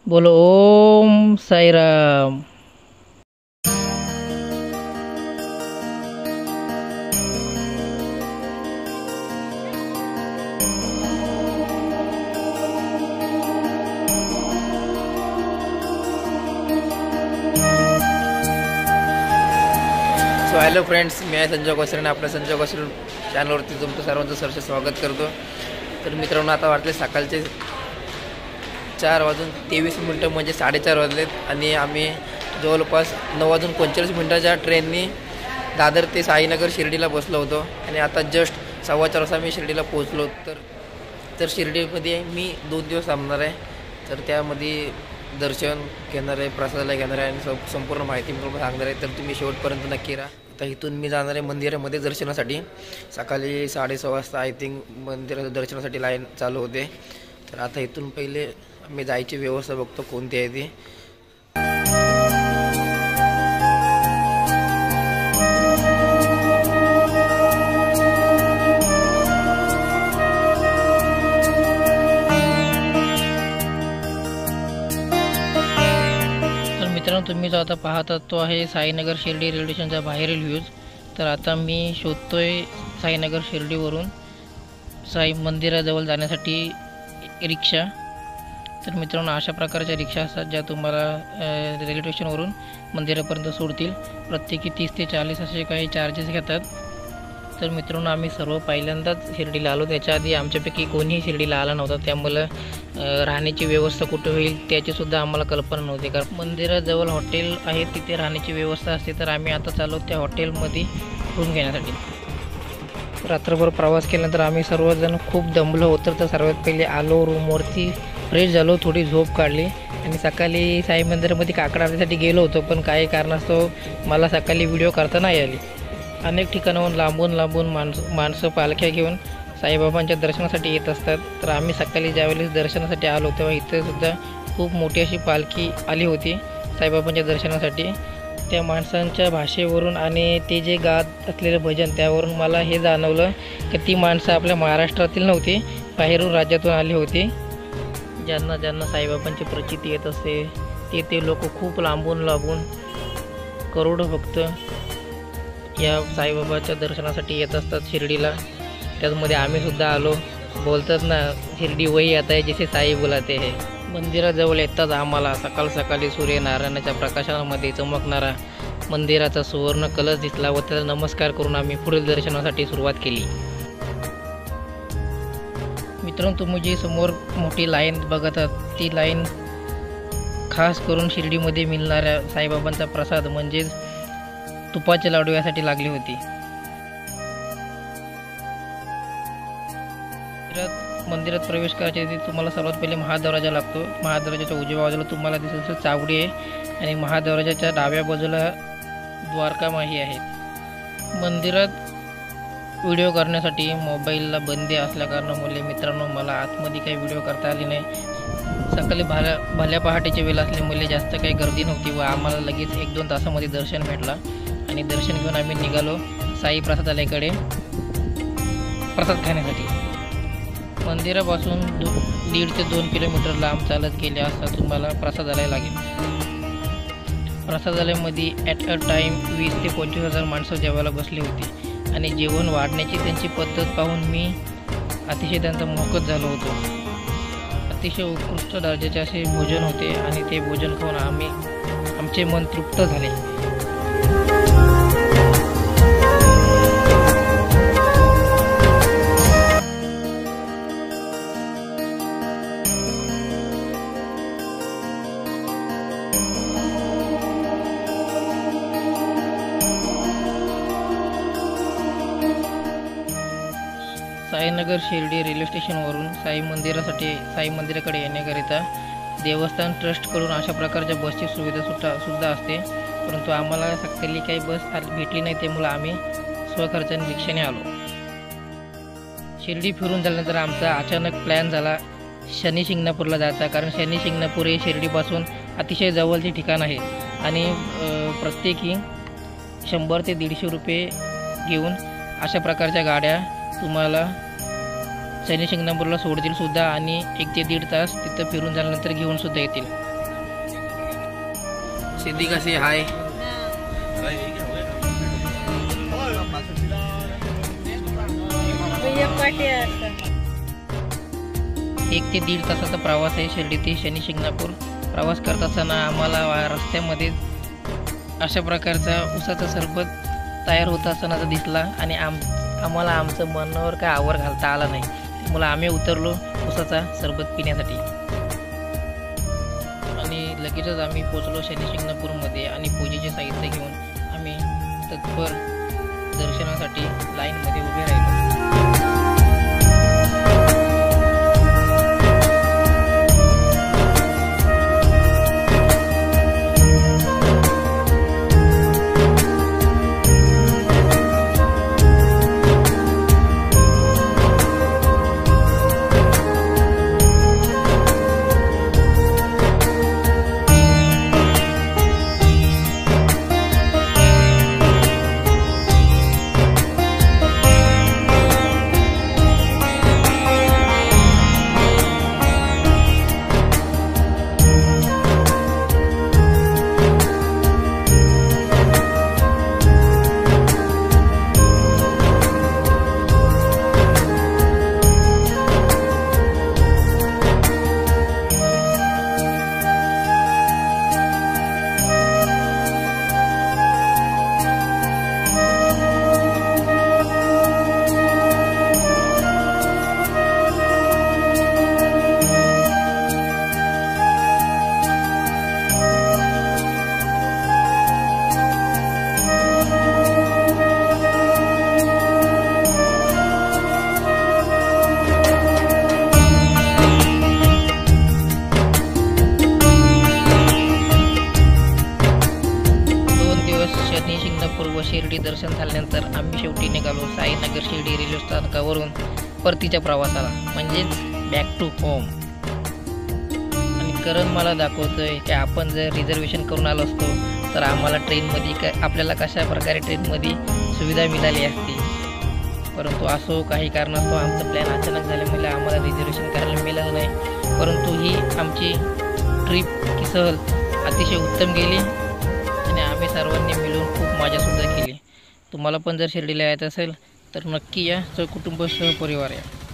बोलो Om Sairam. So hello friends, मी आहे संजय कोसरे आणि आपल्या संजय कोसरे चॅनलवरती तुमचं सर्वांचं सरसे स्वागत करतो। तर मित्रांनो, आता वाटले सकाळचे 4:23 म्हणजे 4:30 वाजलेत आणि आम्ही जवळपास 9:45 ट्रेननी दादर ते साईनगर शिर्डीला बसलो होतो आणि आता जस्ट 4:15 वाजता मी शिर्डीला पोहोचलो। तर शिर्डीमध्ये मी 2 दिवस थांबणार आहे। तर त्यामध्ये दर्शन घेणार आहे, प्रसादाला घेणार आहे आणि संपूर्ण माहिती मी तुम्हाला सांगणार आहे। तर तुम्ही शेवटपर्यंत नक्की राहा। आता इथून मी जाणार आहे मंदिरामध्ये दर्शनासाठी। सकाळी 6:30 वाजता आय थिंक मंदिराच्या दर्शनासाठी लाईन चालू होते। तर आता इथून पहिले मी जायची व्यवस्था बघतो कोणती आहे ती। मित्रांनो, तुम्ही जो आता पाहता तो आहे साईनगर शिर्डी रेल्वे स्टेशनचा बाहेरील व्ह्यूज। तर आता मी शोधतोय साईनगर शिर्डीवरून साई मंदिराजवळ जाण्यासाठी रिक्षा। तर मित्रांनो, अशा प्रकारच्या रिक्षा असतात ज्या तुम्हाला रेल्वे स्टेशनवरून मंदिरापर्यंत सोडतील। प्रत्येकी 30 ते 40 असे काही चार्जेस घेतात। तर मित्रांनो, आम्ही सर्व पहिल्यांदाच शिर्डीला आलो। त्याच्या आधी आमच्यापैकी कोणीही शिर्डीला आला नव्हता, त्यामुळे राहण्याची व्यवस्था कुठे होईल त्याचीसुद्धा आम्हाला कल्पना नव्हती। कारण मंदिराजवळ हॉटेल आहे, तिथे राहण्याची व्यवस्था असते। तर आम्ही आता चाललो त्या हॉटेलमध्ये रूम घेण्यासाठी। रात्रभर प्रवास केल्यानंतर आम्ही सर्वजण खूप दमलो होतो। तर सर्वात पहिले आलो रूमवरती, फ्रेश झालो, थोडी झोप काढली आणि सकाळी साई मंदिरामध्ये काकड आरतीसाठी गेलो होतो। पण काही कारणास्तव मला सकाळी व्हिडिओ करता नाही आली। अनेक ठिकाणाहून लांबून माणसं पालख्या घेऊन साईबाबांच्या दर्शनासाठी येत असतात। तर आम्ही सकाळी ज्यावेळेस दर्शनासाठी आलो तेव्हा इथे सुद्धा खूप मोठी अशी पालखी आली होती साईबाबांच्या दर्शनासाठी। त्या माणसांच्या भाषेवरून आणि ते जे गात असलेलं भजन त्यावरून मला हे जाणवलं की ती माणसं आपल्या महाराष्ट्रातील नव्हती, बाहेरून राज्यातून आली होती। ज्यांना साईबाबांची प्रचिती येत असते ते लोक खूप लांबून करोडो भक्त या साईबाबाच्या दर्शनासाठी येत असतात शिर्डीला। त्यामध्ये आम्ही सुद्धा आलो। बोलतात ना, शिर्डी वही आता है जिसे साई बुलाते है। मंदिराजवळ येताच आम्हाला सकाळी सूर्यनारायणाच्या प्रकाशामध्ये चमकणारा मंदिराचा सुवर्ण कलश दिसला व त्याला नमस्कार करून आम्ही पुढील दर्शनासाठी सुरुवात केली। मित्रांनो, तुम्ही जी समोर मोठी लाईन बघत आहात ती लाईन खास करून शिर्डीमध्ये मिळणाऱ्या साईबाबांचा प्रसाद म्हणजेच तुपाचे लाडू यासाठी लागली होती। मंदिरात प्रवेश करायच्या आधी तुम्हाला सर्वात पहिले महादरवाजा लागतो। महादरवाजाच्या उजव्या बाजूला तुम्हाला दिसेल चावडी आहे आणि महादरवाजाच्या डाव्या बाजूला द्वारकामाही आहे। मंदिरात व्हिडिओ करण्यासाठी मोबाईलला बंदी असल्याकारणामुळे मित्रांनो मला आतमध्ये काही व्हिडिओ करता आले नाही। सकाळी भल्या पहाटेची वेळ असल्यामुळे जास्त काही गर्दी नव्हती व आम्हाला लगेच 1-2 तासामध्ये दर्शन भेटला आणि दर्शन घेऊन आम्ही निघालो साई प्रसादालयाकडे प्रसाद खाण्यासाठी। मंदिरापासून 1.5 ते 2 किलोमीटर लांब चालत गेले असता तुम्हाला प्रसादालय लागेल। प्रसादालयामध्ये ॲट अ टाईम 20 ते 25 हजार माणसं जेवायला बसली होती आणि जेवण वाढण्याची त्यांची पद्धत पाहून मी अतिशय त्यांचा मोहकत झालो होतो। अतिशय उत्कृष्ट दर्जाचे असे भोजन होते आणि ते भोजन खाऊन आमचे मन तृप्त झाले। साईनगर शिर्डी रेल्वे स्टेशनवरून साई मंदिराकडे येण्याकरिता देवस्थान ट्रस्टकडून अशा प्रकारच्या बसची सुविधा सुद्धा असते। परंतु आम्हाला सकाळी काही बस भेटली नाही, त्यामुळे आम्ही स्वखर्चाने रिक्षाने आलो। शिर्डी फिरून झाल्यानंतर आमचा अचानक प्लॅन झाला शनी शिंगणापूरला जायचा। कारण शनी शिंगणापूर हे शिर्डीपासून अतिशय जवळचे ठिकाण आहे आणि प्रत्येकी 100 ते 150 रुपये घेऊन अशा प्रकारच्या गाड्या तुम्हाला शनी शिंगणापूरला सोडतील सुद्धा आणि 1 ते 1.5 तास तिथं फिरून झाल्यानंतर घेऊन सुद्धा येतील। सिद्धी कशी हाय? एक ते दीड तासाचा प्रवास आहे शिर्डी ते शनी शिंगणापूर. प्रवास करत असताना आम्हाला रस्त्यामध्ये अशा प्रकारचा उसाचा सरबत तयार होत असताना दिसला आणि आम्हाला आमचं मनावर काय आवर घालता आला नाही. त्यामुळे आम्ही उतरलो उसाचा सरबत पिण्यासाठी आणि लगेचच आम्ही पोचलो शनी शिंगणापूरमध्ये आणि पूजेचे साहित्य घेऊन आम्ही तत्पर दर्शनासाठी लाईनमध्ये उभे राहिलो. 2 दिवस शनी शिंगणापूर व शिर्डी दर्शन झाल्यानंतर आम्ही शेवटी निघालो साईनगर शिर्डी रेल्वे स्थानकावरून परतीच्या प्रवासाला, म्हणजेच बॅक टू होम. आणि करण मला दाखवतोय की आपण जर रिझर्वेशन करून आलो असतो तर आम्हाला ट्रेनमध्ये आपल्याला कशा प्रकारे ट्रेनमध्ये सुविधा मिळाली असती. परंतु असो काही कारणास्तव आमचा प्लॅन अचानक झाल्यामुळे आम्हाला रिझर्वेशन करायला मिळालं नाही. परंतु ही आमची ट्रिप की सहल अतिशय उत्तम गेली आणि आम्ही सर्वांनी मिळून खूप मजासुद्धा केली. तुम्हाला पण जर शिर्डीला यायचं असेल तर नक्की या, सहकुटुंब सहपरिवार या.